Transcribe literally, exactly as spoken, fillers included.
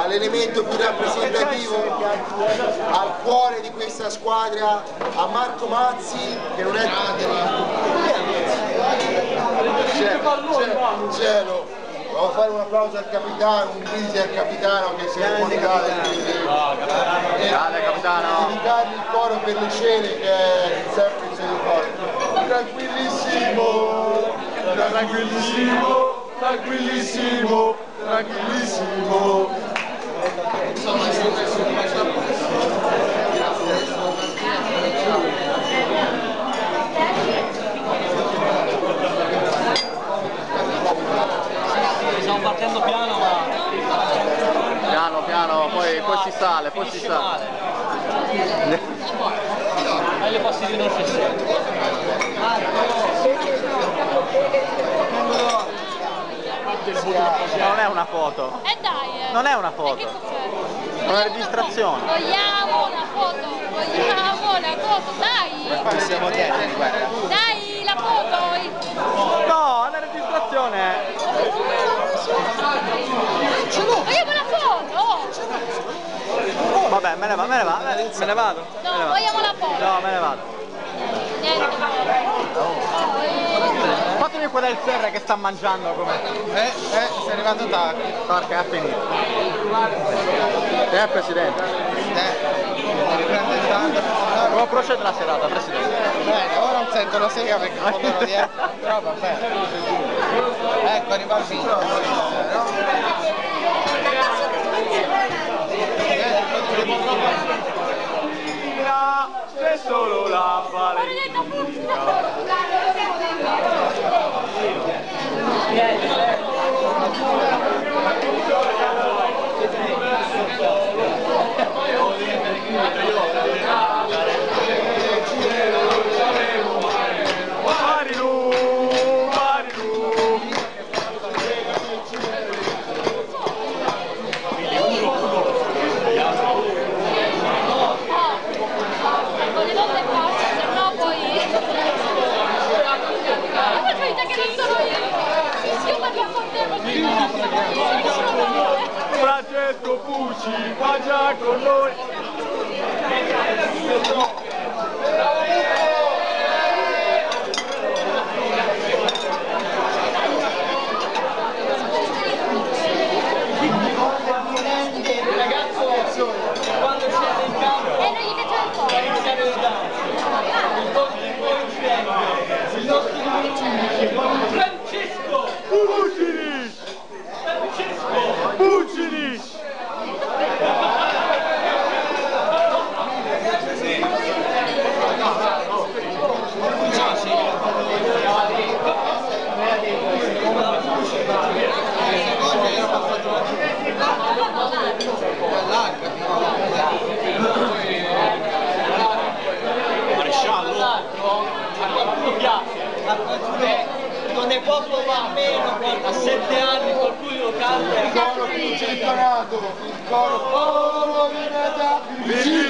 all'elemento più rappresentativo, al cuore di questa squadra, a Marco Mazzi, che non è cielo, cielo. Devo fare un applauso al capitano, un brindisi al capitano che si è portato grande capitano, dedicargli il coro per le scene che è il semplice di cuore. Tranquillissimo, tranquillissimo, tranquillissimo, tranquillissimo. Stiamo partendo piano, ma piano piano, poi, poi si sale, poi si sale. Hai le passi di nostri Non è una foto. E eh dai! Eh. Non è una foto. E che cos'è? È una registrazione. Vogliamo una foto! Vogliamo una foto! Dai! Possiamo chiedere, guarda. Dai la foto! No, è una registrazione. Vogliamo una foto! Vabbè, me ne vado, me ne vado, me ne vado. No, me ne vado. vogliamo la foto! No, me ne vado. Niente! Fatemi quella del serra che sta mangiando come. Eh, eh, sei arrivato tardi. Porca, è finito. Eh, Presidente. Eh, riprende il tardi. Come procede la serata, Presidente? Bene, ora non sento la sega perché non ero dietro, però va bene. Ecco, arriva il vino. C'è solo la Francesco Pucci va già con noi. Ragazzo, quando siete in campo, E non gli piace il cuore! il nostro numero Francesco Pucci! Pucci! Maresciallo, a qualcuno piace, non ne può provare meno, a sette anni qualcuno lo canta. Il coro più gettonato, il coro oh,